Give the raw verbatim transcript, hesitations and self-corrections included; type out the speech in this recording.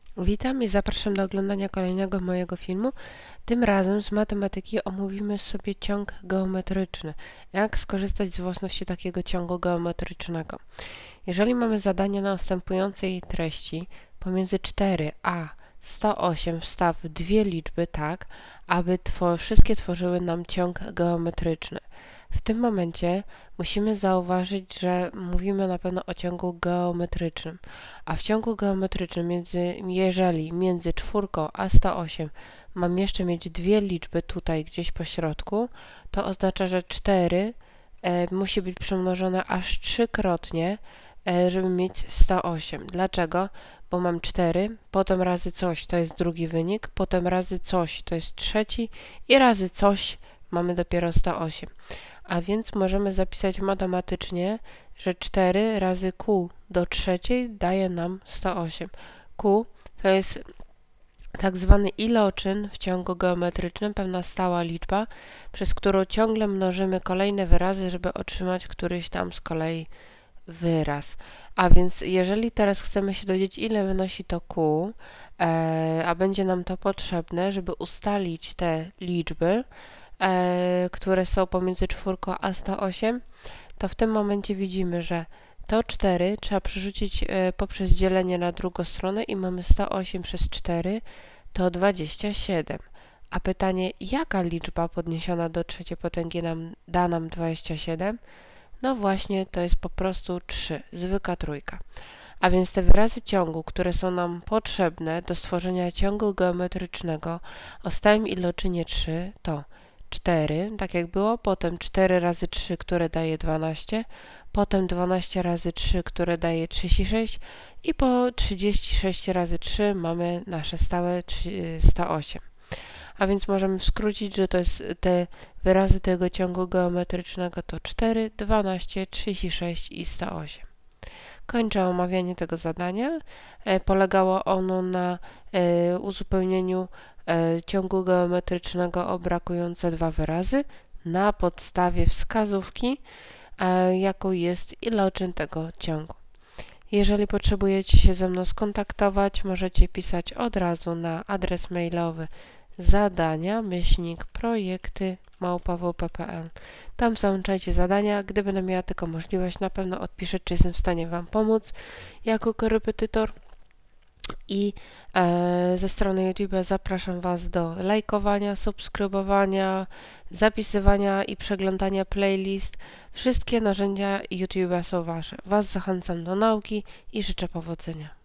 Witam i zapraszam do oglądania kolejnego mojego filmu. Tym razem z matematyki omówimy sobie ciąg geometryczny. Jak skorzystać z własności takiego ciągu geometrycznego. Jeżeli mamy zadanie na następującej treści, pomiędzy cztery a sto osiem wstaw dwie liczby tak, aby two wszystkie tworzyły nam ciąg geometryczny. W tym momencie musimy zauważyć, że mówimy na pewno o ciągu geometrycznym, a w ciągu geometrycznym, między, jeżeli między czwórką a sto osiem mam jeszcze mieć dwie liczby tutaj gdzieś po środku, to oznacza, że cztery e, musi być przemnożone aż trzykrotnie, e, żeby mieć sto osiem. Dlaczego? Bo mam cztery, potem razy coś to jest drugi wynik, potem razy coś to jest trzeci i razy coś mamy dopiero sto osiem. A więc możemy zapisać matematycznie, że cztery razy q do trzeciej daje nam sto osiem. Q to jest tak zwany iloczyn w ciągu geometrycznym, pewna stała liczba, przez którą ciągle mnożymy kolejne wyrazy, żeby otrzymać któryś tam z kolei wyraz. A więc jeżeli teraz chcemy się dowiedzieć, ile wynosi to q, e, a będzie nam to potrzebne, żeby ustalić te liczby, E, które są pomiędzy czwórką a sto osiem, to w tym momencie widzimy, że to cztery trzeba przerzucić e, poprzez dzielenie na drugą stronę i mamy sto osiem przez cztery to dwadzieścia siedem. A pytanie, jaka liczba podniesiona do trzeciej potęgi nam, da nam dwadzieścia siedem? No właśnie, to jest po prostu trzy, zwykła trójka. A więc te wyrazy ciągu, które są nam potrzebne do stworzenia ciągu geometrycznego o stałym iloczynie trzy, to cztery, tak jak było, potem cztery razy trzy, które daje dwanaście, potem dwanaście razy trzy, które daje trzydzieści sześć i po trzydzieści sześć razy trzy mamy nasze stałe sto osiem. A więc możemy skrócić, że to jest te wyrazy tego ciągu geometrycznego to cztery, dwanaście, trzydzieści sześć i sto osiem. Kończę omawianie tego zadania. E, polegało ono na e, uzupełnieniu e, ciągu geometrycznego o brakujące dwa wyrazy na podstawie wskazówki, e, jaką jest iloczyn tego ciągu. Jeżeli potrzebujecie się ze mną skontaktować, możecie pisać od razu na adres mailowy zadania myślnik projekty małpa w p kropka p l. Tam załączajcie zadania. Gdy będę miała tylko możliwość, na pewno odpiszę, czy jestem w stanie Wam pomóc jako korepetytor. I e, ze strony YouTube zapraszam Was do lajkowania, subskrybowania, zapisywania i przeglądania playlist. Wszystkie narzędzia YouTube są Wasze. Was zachęcam do nauki i życzę powodzenia.